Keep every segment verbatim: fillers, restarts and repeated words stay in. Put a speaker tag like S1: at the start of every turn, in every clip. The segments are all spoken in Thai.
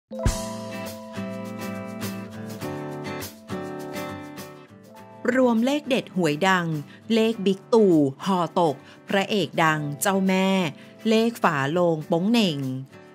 S1: รวมเลขเด็ดหวยดังเลขบิ๊กตู่ห่อตกพระเอกดังเจ้าแม่เลขฝาโลงโป้งเหน่ง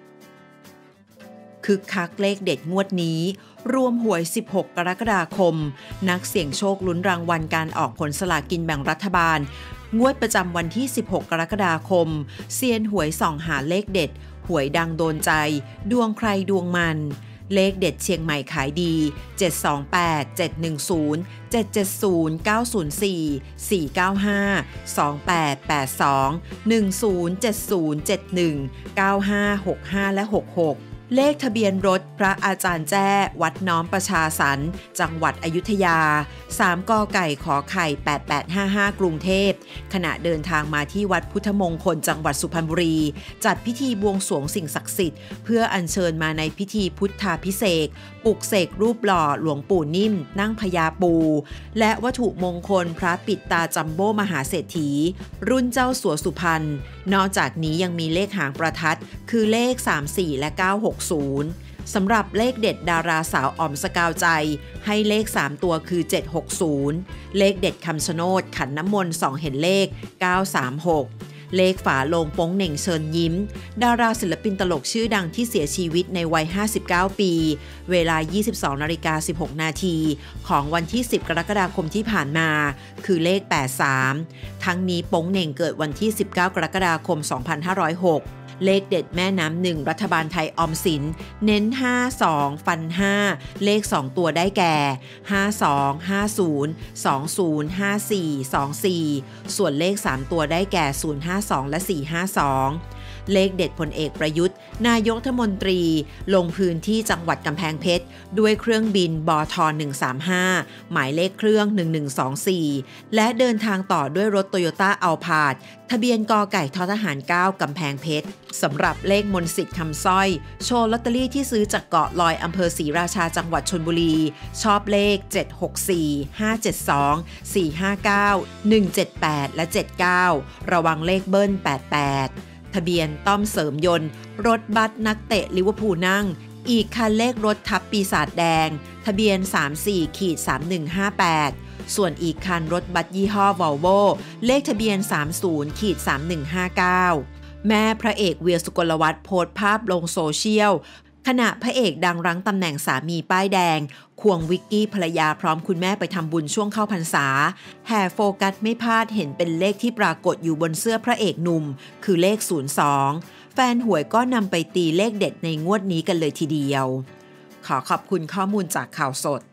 S1: คึกคักเลขเด็ดงวดนี้รวมหวยสิบหกกรกฎาคมนักเสี่ยงโชคลุ้นรางวัลการออกผลสลากกินแบ่งรัฐบาลงวดประจำวันที่สิบหกกรกฎาคมเซียนหวยส่องหาเลขเด็ดหวยดังโดนใจดวงใครดวงมันเลขเด็ดเชียงใหม่ขายดีเจ็ด สอง แปด เจ็ด หนึ่ง ศูนย์ เจ็ด เจ็ด ศูนย์ เก้า ศูนย์ สี่ สี่ เก้า ห้า สอง แปด แปด สอง หนึ่ง ศูนย์ เจ็ด ศูนย์ เจ็ด หนึ่ง เก้า ห้า หก ห้า และ หก หกเลขทะเบียนรถพระอาจารย์แจ้วัดน้อมประชาสรรค์จังหวัดอยุธยาสามกไก่ขอไข่แปด แปด ห้า ห้ากรุงเทพขณะเดินทางมาที่วัดพุทธมงคลจังหวัดสุพรรณบุรีจัดพิธีบวงสรวงสิ่งศักดิ์สิทธิ์เพื่ออัญเชิญมาในพิธีพุทธาภิเษกปลุกเสกรูปหล่อหลวงปู่นิ่มนั่งพญาปูและวัตถุมงคลพระปิดตาจัมโบ้มหาเศรษฐีรุ่นเจ้าสัวสุพรรณนอกจากนี้ยังมีเลขหางประทัดคือเลขสาม สี่และเก้า หก ศูนย์สำหรับเลขเด็ดดาราสาวอ๋อมสกาวใจให้เลขสามตัวคือเจ็ด หก ศูนย์เลขเด็ดคำชะโนดขันน้ำมนต์ส่องเห็นเลขเก้า สาม หกเลขฝาโลงโป้งเหน่งเชิญยิ้มดาราศิลปินตลกชื่อดังที่เสียชีวิตในวัยห้าสิบเก้าปีเวลา ยี่สิบสองนาฬิกาสิบหกนาทีของวันที่สิบกรกฎาคมที่ผ่านมาคือเลขแปด สามทั้งนี้โป้งเหน่งเกิดวันที่สิบเก้ากรกฎาคมสองพันห้าร้อยหกเลขเด็ดแม่น้ำหนึ่งรัฐบาลไทยออมสินเน้นห้า สองฟันห้าเลขสองตัวได้แก่ห้า สอง ห้า ศูนย์ สอง ศูนย์ ห้า สี่ สอง สี่ส่วนเลขสามตัวได้แก่ศูนย์ ห้า สองและสี่ ห้า สองเลขเด็ดพลเอกประยุทธ์นายกรัฐมนตรีลงพื้นที่จังหวัดกำแพงเพชรด้วยเครื่องบินบทหนึ่งสามห้าหมายเลขเครื่องหนึ่งหนึ่งสองสี่และเดินทางต่อด้วยรถโตโยต้าอัลพาร์ดทะเบียนกไก่ททหารเก้ากำแพงเพชรสำหรับเลขมนต์สิทธิ์คำสร้อยโชว์ลอตเตอรี่ที่ซื้อจากเกาะลอยอำเภอศรีราชาจังหวัดชลบุรีชอบเลขเจ็ด หก สี่ ห้า เจ็ด สอง สี่ ห้า เก้า หนึ่ง เจ็ด แปดและเจ็ด เก้าระวังเลขเบิ้ลแปด แปดทะเบียนต้อมเสริมยนต์รถบัสนักเตะลิเวอร์พูลนั่งอีกคันเลขรถทับปีศาจแดงทะเบียน สาม สี่ สาม หนึ่ง ห้า แปดส่วนอีกคันรถบัสยี่ห้อวอลโวเลขทะเบียน สาม ศูนย์ สาม หนึ่ง ห้า เก้าแม่พระเอกเวียสุกลวัฒน์โพสต์ภาพลงโซเชียลขณะพระเอกดังรั้งตำแหน่งสามีป้ายแดงควงวิกกี้ภรรยาพร้อมคุณแม่ไปทำบุญช่วงเข้าพรรษาแห่โฟกัสไม่พลาดเห็นเป็นเลขที่ปรากฏอยู่บนเสื้อพระเอกหนุ่มคือเลขศูนย์ สองแฟนหวยก็นำไปตีเลขเด็ดในงวดนี้กันเลยทีเดียวขอขอบคุณข้อมูลจากข่าวสด